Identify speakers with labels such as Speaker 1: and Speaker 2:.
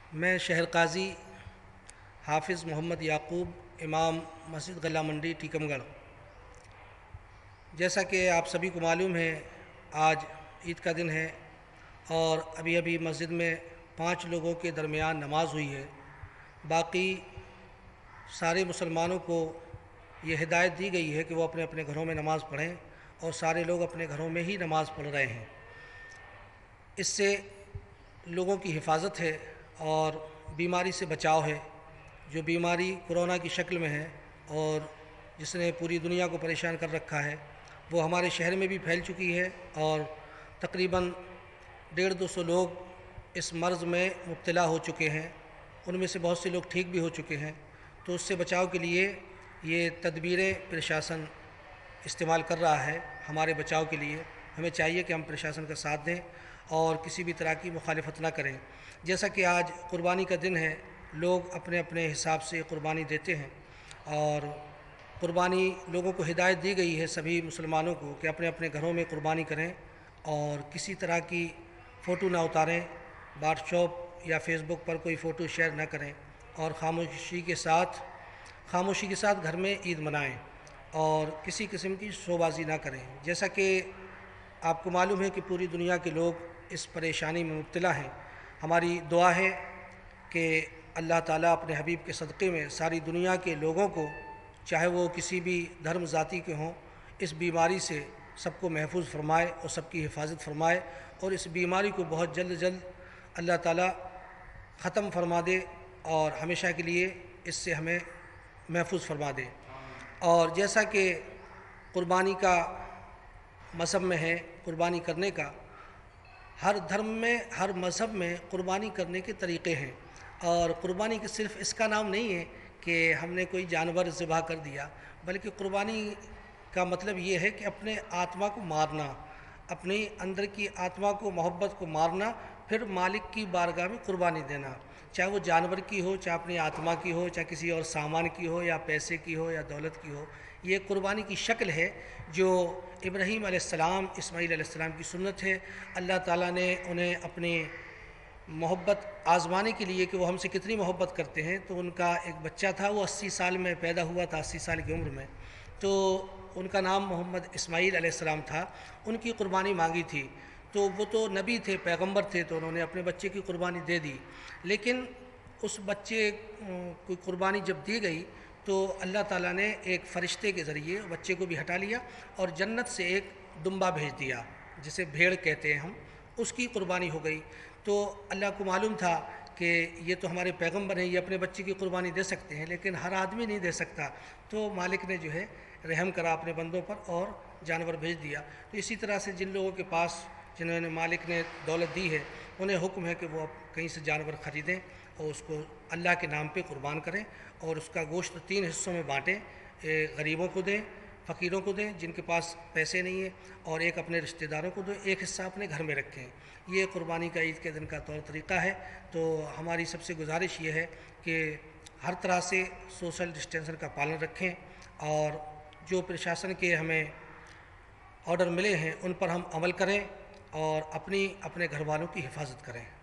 Speaker 1: میں شہر قاضی حافظ محمد یعقوب امام مسجد غلہ منڈی ٹیکم گڑھ۔ جیسا کہ آپ سبھی کو معلوم ہے آج عید کا دن ہے اور ابھی ابھی مسجد میں 5 لوگوں کے درمیان نماز ہوئی ہے۔ باقی سارے مسلمانوں کو یہ ہدایت دی گئی ہے کہ وہ اپنے اپنے گھروں میں نماز پڑھیں اور سارے لوگ اپنے گھروں میں ہی نماز پڑھ رہے ہیں۔ اس سے لوگوں کی حفاظت ہے اور بیماری سے بچاؤ ہے۔ جو بیماری کورونا کی شکل میں ہے اور جس نے پوری دنیا کو پریشان کر رکھا ہے وہ ہمارے شہر میں بھی پھیل چکی ہے اور تقریباً 150-200 لوگ اس مرض میں مبتلا ہو چکے ہیں۔ ان میں سے بہت سے لوگ ٹھیک بھی ہو چکے ہیں۔ تو اس سے بچاؤ کے لیے یہ تدبیریں پرشاسن استعمال کر رہا ہے۔ ہمارے بچاؤ کے لیے ہمیں چاہیے کہ ہم پرشاسن کا ساتھ دیں اور کسی بھی طرح کی مخالفت نہ کریں۔ جیسا کہ آج قربانی کا دن ہے، لوگ اپنے اپنے حساب سے قربانی دیتے ہیں اور قربانی لوگوں کو ہدایت دی گئی ہے سبھی مسلمانوں کو کہ اپنے اپنے گھروں میں قربانی کریں اور کسی طرح کی فوٹو نہ اتاریں، واٹس ایپ یا فیس بک پر کوئی فوٹو شیئر نہ کریں اور خاموشی کے ساتھ گھر میں عید منائیں اور کسی قسم کی شو بازی نہ کریں۔ جیسا کہ آپ کو معلوم ہے کہ پوری دنیا کے لوگ اس پریشانی میں مبتلا ہیں۔ ہماری دعا ہے کہ اللہ تعالیٰ اپنے حبیب کے صدقے میں ساری دنیا کے لوگوں کو، چاہے وہ کسی بھی دھرم ذاتی کے ہوں، اس بیماری سے سب کو محفوظ فرمائے اور سب کی حفاظت فرمائے اور اس بیماری کو بہت جلد اللہ تعالیٰ ختم فرما دے اور ہمیشہ کے لیے اس سے ہمیں محفوظ فرما دے۔ اور جیسا کہ قربانی کا مذہب میں ہے، قربانی کرنے کا، ہر دھرم میں ہر مذہب میں قربانی کرنے کے طریقے ہیں اور قربانی کے صرف اس کا نام نہیں ہے کہ ہم نے کوئی جانور ذبح کر دیا، بلکہ قربانی کا مطلب یہ ہے کہ اپنے آتما کو مارنا، اپنے اندر کی آتما کو، محبت کو مارنا، پھر مالک کی بارگاہ میں قربانی دینا، چاہے وہ جانور کی ہو، چاہے اپنی آتما کی ہو، چاہے کسی اور سامان کی ہو یا پیسے کی ہو یا دولت کی ہو۔ یہ قربانی کی شکل ہے جو ابراہیم علیہ السلام، اسماعیل علیہ السلام کی سنت ہے۔ اللہ تعالیٰ نے انہیں اپنی محبت آزمانے کے لیے کہ وہ ہم سے کتنی محبت کرتے ہیں، تو ان کا ایک بچہ تھا، وہ 80 سال میں پیدا ہوا تھا، 80 سال کی عمر میں، تو ان کا نام محمد اسماعیل علیہ السلام تھا۔ ان کی قربانی مانگی تھی، تو وہ تو نبی تھے، پیغمبر تھے، تو انہوں نے اپنے بچے کی قربانی دے دی۔ لیکن اس بچے کو قربانی جب دی گئی تو اللہ تعالیٰ نے ایک فرشتے کے ذریعے بچے کو بھی ہٹا لیا اور جنت سے ایک دمبا بھیج دیا، جسے بھیڑ کہتے ہیں ہم، اس کی قربانی ہو گئی۔ تو اللہ کو معلوم تھا کہ یہ تو ہمارے پیغمبر ہیں، یہ اپنے بچے کی قربانی دے سکتے ہیں، لیکن ہر آدمی نہیں دے سکتا، تو مالک نے جو ہے رحم کرا اپنے بندوں پر اور جانور بھیج دیا۔ تو اسی طرح سے جن لوگوں کے پاس، جنہوں نے مالک نے دولت دی ہے، انہیں حکم ہے کہ وہ کہیں سے جانور خریدیں اور اس کو اللہ کے نام پہ قربان کریں اور اس کا گوشت 3 حصوں میں بانٹیں، غریبوں کو دیں، فقیروں کو دیں جن کے پاس پیسے نہیں ہیں، اور ایک اپنے رشتہ داروں کو دیں، ایک حصہ اپنے گھر میں رکھیں۔ یہ قربانی کا عید کے دن کا طور طریقہ ہے۔ تو ہماری سب سے گزارش یہ ہے کہ ہر طرح سے سوشل ڈسٹینسنگ کا پالن رکھیں اور جو پرشاسن کے ہمیں آرڈر ملے ہیں ان پر ہم عمل کریں اور اپنے گھر والوں کی حفاظت کریں۔